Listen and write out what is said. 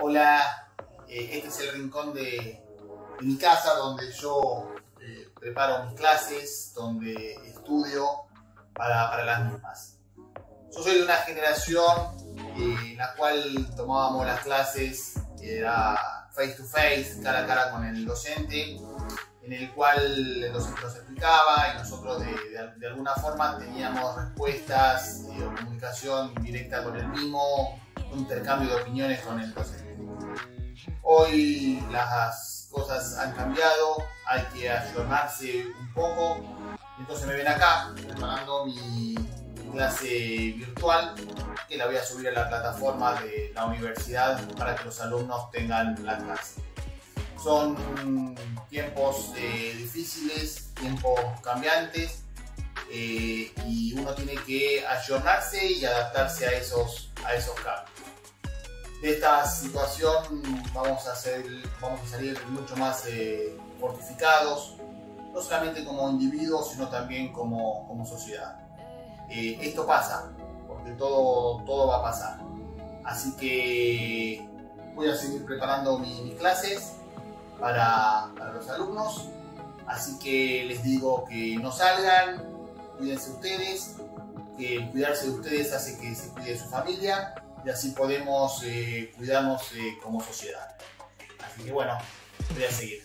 Hola, este es el rincón de mi casa donde yo preparo mis clases, donde estudio para las mismas. Yo soy de una generación en la cual tomábamos las clases, era face to face, cara a cara con el docente, en el cual el docente nos explicaba y nosotros de alguna forma teníamos respuestas o comunicación directa con el mismo, un intercambio de opiniones con el docente. Hoy las cosas han cambiado, hay que ayornarse un poco, entonces me ven acá preparando mi clase virtual, que la voy a subir a la plataforma de la universidad para que los alumnos tengan la clase. Son tiempos difíciles, tiempos cambiantes, y uno tiene que ayornarse y adaptarse a esos cambios. De esta situación vamos a salir mucho más fortificados, no solamente como individuos, sino también como sociedad. Esto pasa, porque todo va a pasar. Así que voy a seguir preparando mis clases para los alumnos. Así que les digo que no salgan, cuídense ustedes, que el cuidarse de ustedes hace que se cuide su familia y así podemos cuidarnos como sociedad. Así que bueno, voy a seguir.